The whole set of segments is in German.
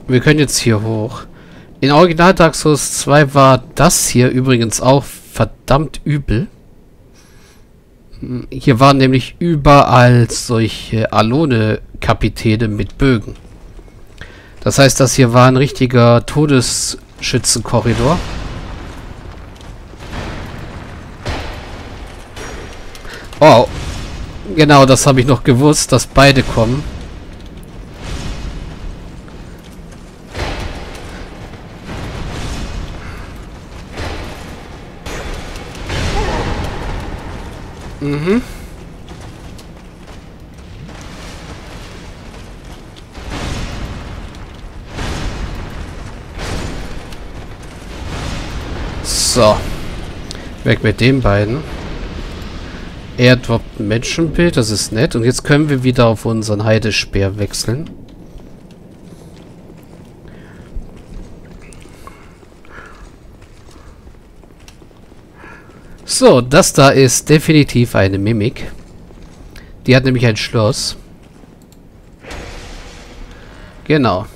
Wir können jetzt hier hoch. In Original Dark Souls 2 war das hier übrigens auch verdammt übel. Hier waren nämlich überall solche Alone-Kapitäne mit Bögen. Das heißt, das hier war ein richtiger Todesschützenkorridor. Oh, genau, das habe ich noch gewusst, dass beide kommen. Mhm. So. Weg mit den beiden. Er droppt ein Menschenbild, das ist nett. Und jetzt können wir wieder auf unseren Heidespeer wechseln. So, das da ist definitiv eine Mimik. Die hat nämlich ein Schloss. Genau.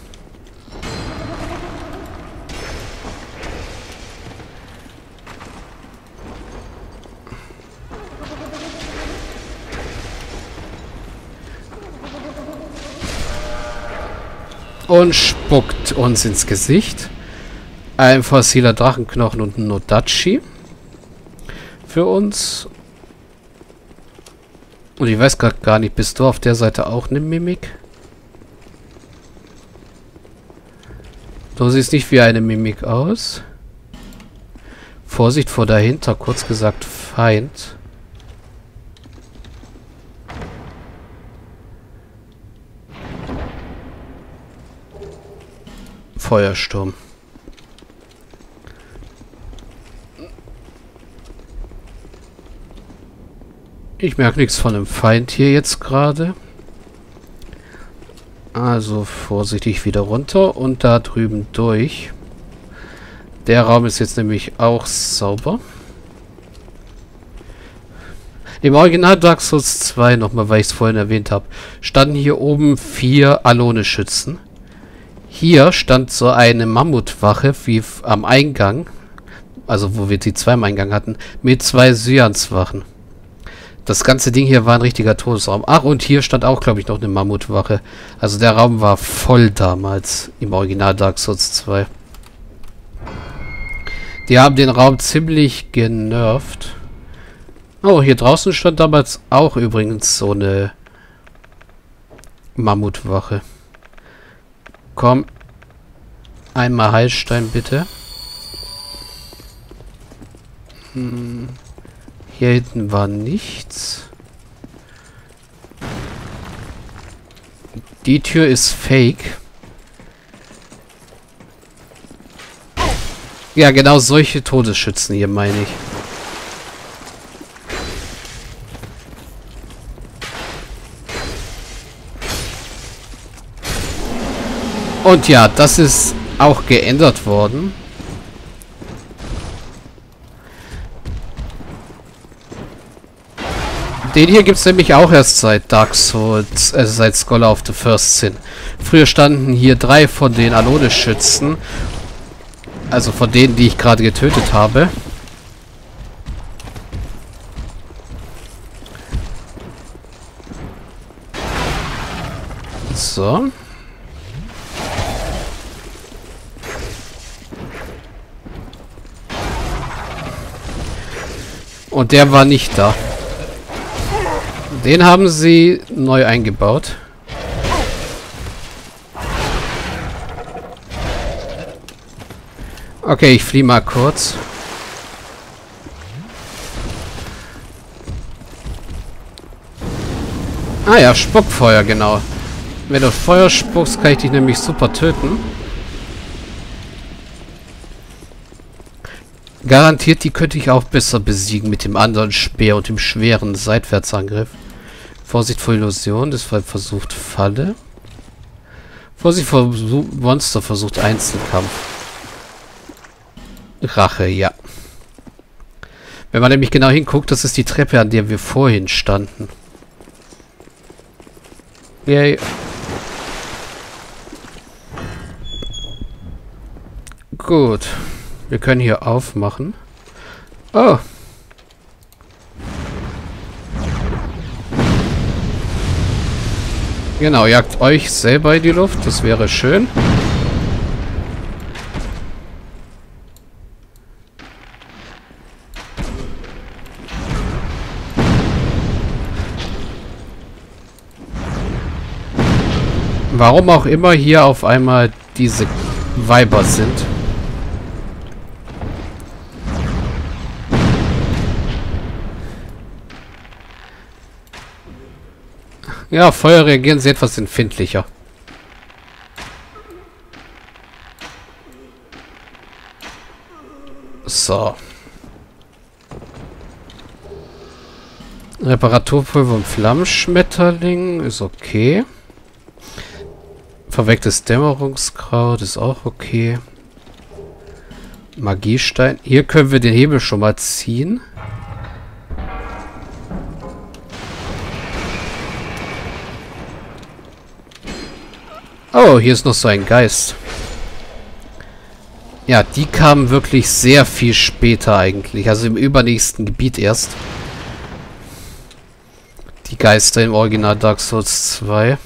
Und spuckt uns ins Gesicht. Ein fossiler Drachenknochen und ein Nodachi. Für uns. Und ich weiß gerade gar nicht, bist du auf der Seite auch eine Mimik? Du siehst nicht wie eine Mimik aus. Vorsicht vor dahinter, kurz gesagt Feind. Feuersturm. Ich merke nichts von dem Feind hier jetzt gerade. Also vorsichtig wieder runter und da drüben durch. Der Raum ist jetzt nämlich auch sauber. Im Original Dark Souls 2, nochmal, weil ich es vorhin erwähnt habe, standen hier oben 4 Alone-Schützen. Hier stand so eine Mammutwache wie am Eingang, also wo wir die 2 am Eingang hatten, mit 2 Syans-Wachen. Das ganze Ding hier war ein richtiger Todesraum. Ach, und hier stand auch, glaube ich, noch eine Mammutwache. Also der Raum war voll damals im Original Dark Souls 2. Die haben den Raum ziemlich genervt. Oh, hier draußen stand damals auch übrigens so eine Mammutwache. Komm. Einmal Heilstein, bitte. Hier hinten war nichts. Die Tür ist fake. Ja, genau solche Todesschützen hier meine ich. Und ja, das ist auch geändert worden. Den hier gibt es nämlich auch erst seit Dark Souls, seit Scholar of the First Sin. Früher standen hier 3 von den Alone-Schützen. Also von denen, die ich gerade getötet habe. So. Und der war nicht da. Den haben sie neu eingebaut. Okay, ich fliehe mal kurz. Ah ja, Spuckfeuer, genau. Wenn du Feuer spuckst, kann ich dich nämlich super töten. Garantiert, die könnte ich auch besser besiegen mit dem anderen Speer und dem schweren Seitwärtsangriff. Vorsicht vor Illusion, das war versucht Falle. Vorsicht vor Monster, versucht Einzelkampf. Rache, ja. Wenn man nämlich genau hinguckt, das ist die Treppe, an der wir vorhin standen. Yay. Gut. Wir können hier aufmachen. Oh. Genau, jagt euch selber in die Luft. Das wäre schön. Warum auch immer hier auf einmal diese Weiber sind. Ja, Feuer reagieren sie etwas empfindlicher. So. Reparaturpulver und Flammenschmetterling ist okay. Verwecktes Dämmerungskraut ist auch okay. Magiestein. Hier können wir den Hebel schon mal ziehen. Oh, hier ist noch so ein Geist. Ja, die kamen wirklich sehr viel später eigentlich. Also im übernächsten Gebiet erst. Die Geister im Original Dark Souls 2.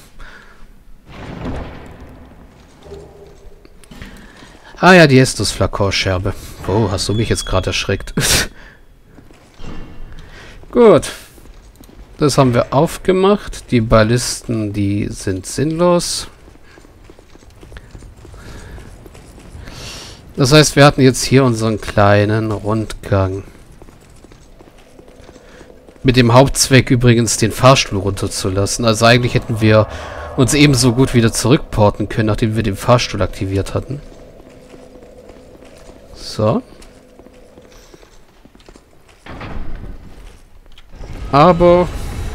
Ah ja, die Estus-Flakon-Scherbe. Oh, hast du mich jetzt gerade erschreckt. Gut. Das haben wir aufgemacht. Die Ballisten, die sind sinnlos. Das heißt, wir hatten jetzt hier unseren kleinen Rundgang. Mit dem Hauptzweck übrigens, den Fahrstuhl runterzulassen. Also eigentlich hätten wir uns ebenso gut wieder zurückporten können, nachdem wir den Fahrstuhl aktiviert hatten. So. Aber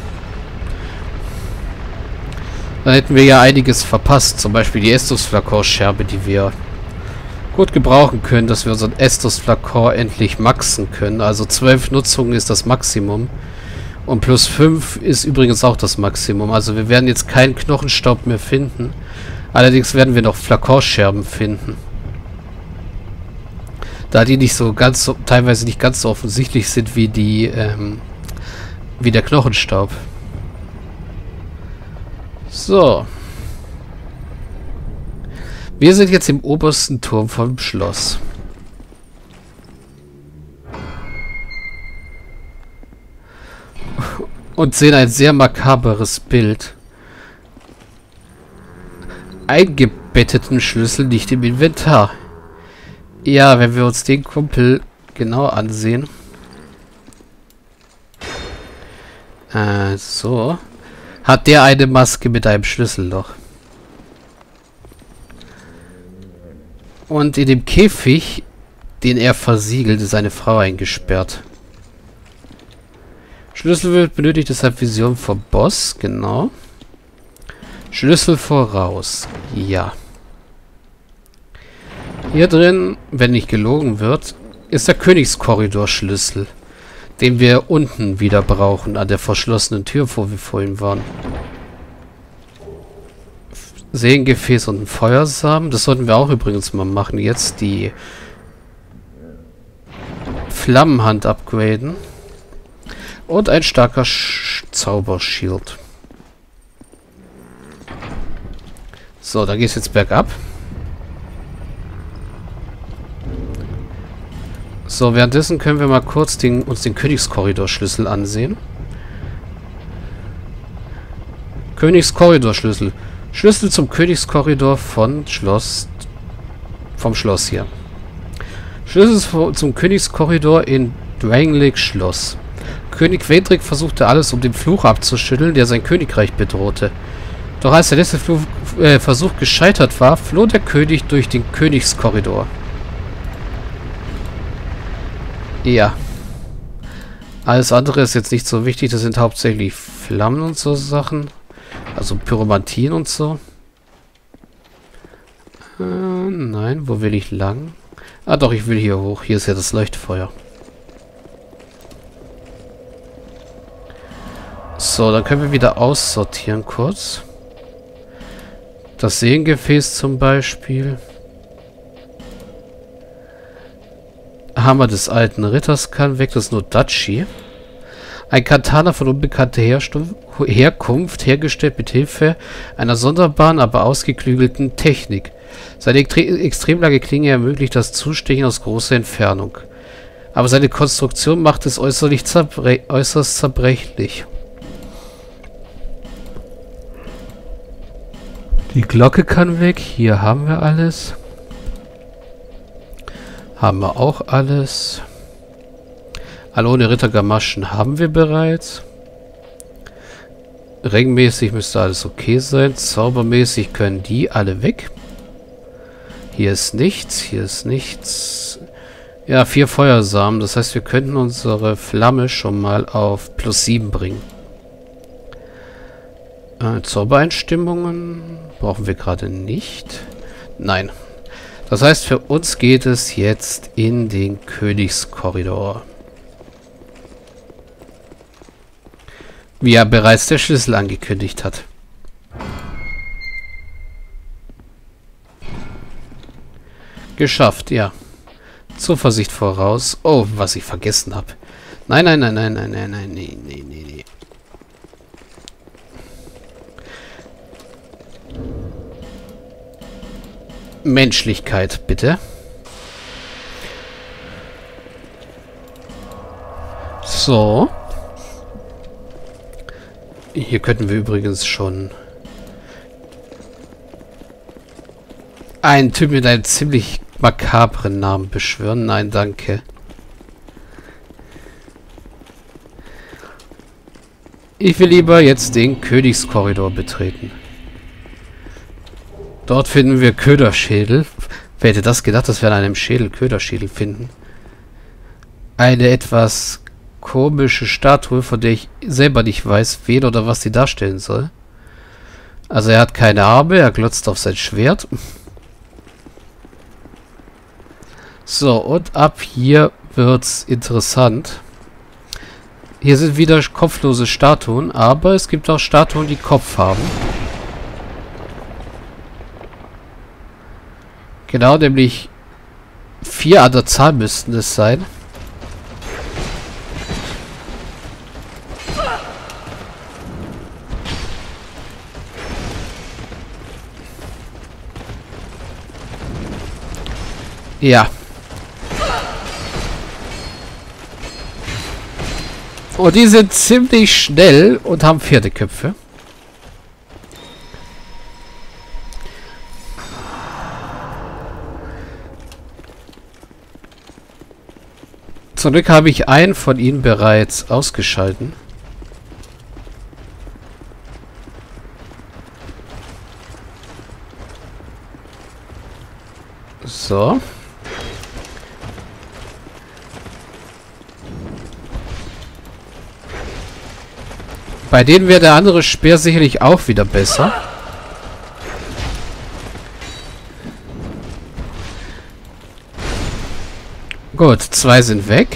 dann hätten wir ja einiges verpasst. Zum Beispiel die Estus-Flakon-Scherbe, die wir gut gebrauchen können, dass wir unseren Estus-Flakon endlich maxen können. Also 12 Nutzungen ist das Maximum. Und plus 5 ist übrigens auch das Maximum. Also wir werden jetzt keinen Knochenstaub mehr finden. Allerdings werden wir noch Flakonscherben finden. Da die nicht so ganz, teilweise nicht ganz so offensichtlich sind wie die, wie der Knochenstaub. So. Wir sind jetzt im obersten Turm vom Schloss. Und sehen ein sehr makaberes Bild. Eingebetteten Schlüssel nicht im Inventar. Ja, wenn wir uns den Kumpel genau ansehen. So. Hat der eine Maske mit einem Schlüsselloch. Und in dem Käfig, den er versiegelt, ist eine Frau eingesperrt. Schlüssel wird benötigt, deshalb Vision vom Boss, genau. Schlüssel voraus, ja. Hier drin, wenn nicht gelogen wird, ist der Königskorridor-Schlüssel, den wir unten wieder brauchen, an der verschlossenen Tür, wo wir vorhin waren. Seelengefäß und ein Feuersamen. Das sollten wir auch übrigens mal machen. Jetzt die Flammenhand upgraden. Und ein starker Zauberschild. So, dann geht es jetzt bergab. So, währenddessen können wir mal kurz uns den Königskorridor-Schlüssel ansehen. Königskorridor-Schlüssel. Schlüssel zum Königskorridor vom Schloss hier. Schlüssel zum Königskorridor in Drangleic Schloss. König Wendrik versuchte alles, um den Fluch abzuschütteln, der sein Königreich bedrohte. Doch als der letzte Versuch gescheitert war, floh der König durch den Königskorridor. Ja. Alles andere ist jetzt nicht so wichtig. Das sind hauptsächlich Flammen und so Sachen. Also Pyromantien und so. Nein, wo will ich lang? Ah doch, ich will hier hoch. Hier ist ja das Leuchtfeuer. So, dann können wir wieder aussortieren kurz. Das Seelengefäß zum Beispiel. Hammer des alten Ritters kann weg, das ist nur Dachi. Ein Katana von unbekannter Herkunft, hergestellt mit Hilfe einer sonderbaren, aber ausgeklügelten Technik. Seine extrem lange Klinge ermöglicht das Zustechen aus großer Entfernung. Aber seine Konstruktion macht es äußerst zerbrechlich. Die Glocke kann weg. Hier haben wir alles. Haben wir auch alles. Alone Rittergamaschen haben wir bereits. Ringmäßig müsste alles okay sein. Zaubermäßig können die alle weg. Hier ist nichts. Hier ist nichts. Ja, 4 Feuersamen. Das heißt, wir könnten unsere Flamme schon mal auf +7 bringen. Zaubereinstimmungen brauchen wir gerade nicht. Nein. Das heißt, für uns geht es jetzt in den Königskorridor. Wie ja bereits der Schlüssel angekündigt hat. Geschafft, ja. Zuversicht voraus. Oh, was ich vergessen habe. Nein, nein, nein, nein, nein, nein, nein, nee, nee, nee, nee. Menschlichkeit, bitte. So. Hier könnten wir übrigens schon einen Typ mit einem ziemlich makabren Namen beschwören. Nein, danke. Ich will lieber jetzt den Königskorridor betreten. Dort finden wir Köderschädel. Wer hätte das gedacht, dass wir an einem Schädel Köderschädel finden? Eine etwas komische Statue, von der ich selber nicht weiß, wen oder was sie darstellen soll. Also er hat keine Arme, er glotzt auf sein Schwert. So, und ab hier wird's interessant. Hier sind wieder kopflose Statuen, aber es gibt auch Statuen, die Kopf haben. Genau, nämlich 4 an der Zahl müssten es sein. Ja. Und die sind ziemlich schnell und haben Pferdeköpfe. Zum Glück habe ich einen von ihnen bereits ausgeschalten. So. Bei denen wäre der andere Speer sicherlich auch wieder besser. Gut, 2 sind weg.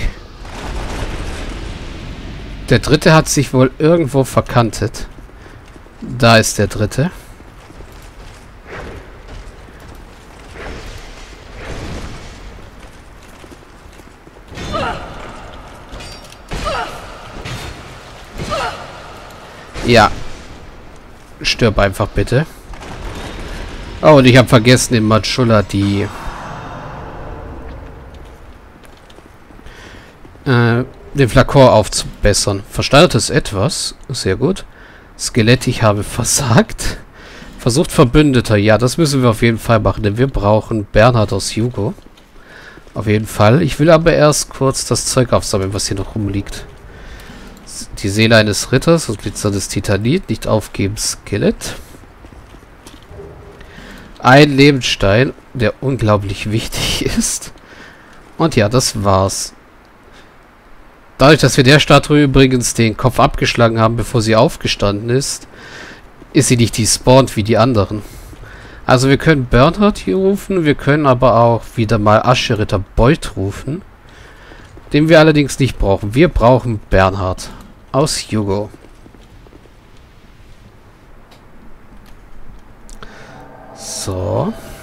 Der dritte hat sich wohl irgendwo verkantet. Da ist der dritte. Ja. Stirb einfach bitte. Oh, und ich habe vergessen, in Majula die den Flakon aufzubessern. Versteinertes Etwas. Sehr gut. Skelett, ich habe versagt. Versucht Verbündeter. Ja, das müssen wir auf jeden Fall machen, denn wir brauchen Bernhard aus Hugo. Auf jeden Fall. Ich will aber erst kurz das Zeug aufsammeln, was hier noch rumliegt. Die Seele eines Ritters und glitzerndes Titanit. Nicht aufgeben, Skelett. Ein Lebensstein, der unglaublich wichtig ist. Und ja, das war's. Dadurch, dass wir der Statue übrigens den Kopf abgeschlagen haben, bevor sie aufgestanden ist, ist sie nicht despawned wie die anderen. Also wir können Bernhard hier rufen, wir können aber auch wieder mal Ascheritter Beuth rufen, den wir allerdings nicht brauchen. Wir brauchen Bernhard aus Hugo. So.